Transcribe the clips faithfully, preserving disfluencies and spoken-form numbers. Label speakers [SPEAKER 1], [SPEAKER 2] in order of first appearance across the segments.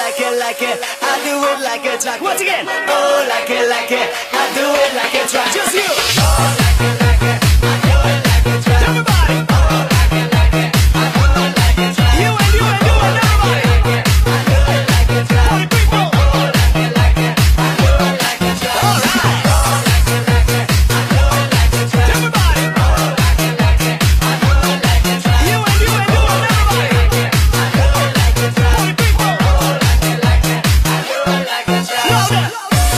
[SPEAKER 1] like it, like it, I do it like a track. Once again, oh, like it, like it, I do it like a track. Just you. Oh, like it, like it, I do it like a track. Everybody. Oh, like it, like it, I do it like a track. You and you and you and everybody. I do it like a track. Party people. Oh, like it, like it, I do it like a track. All right. Oh, like it, like it, I do it like a track. Everybody. Oh, like it, like it, I do it like a track. You and you and you and everybody. I do it like a track. Party people. Oh, like it, like it, I do it like a track. Louder.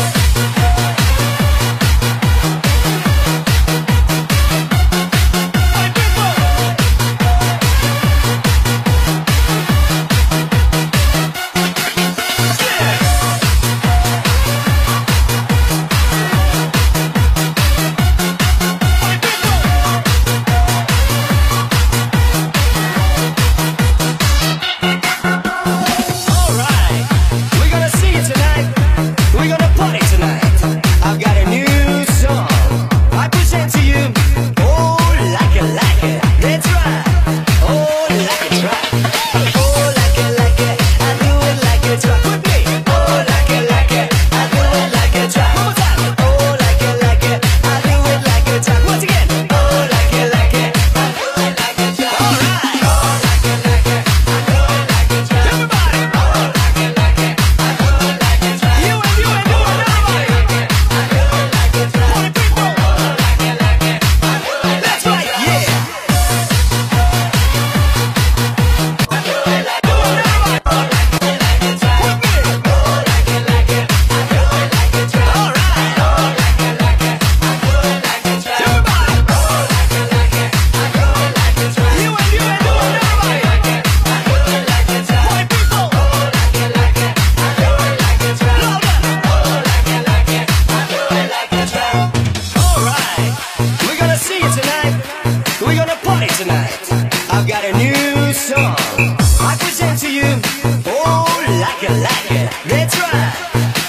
[SPEAKER 1] I've got a new song I present to you. Oh, like it, like it, that's right.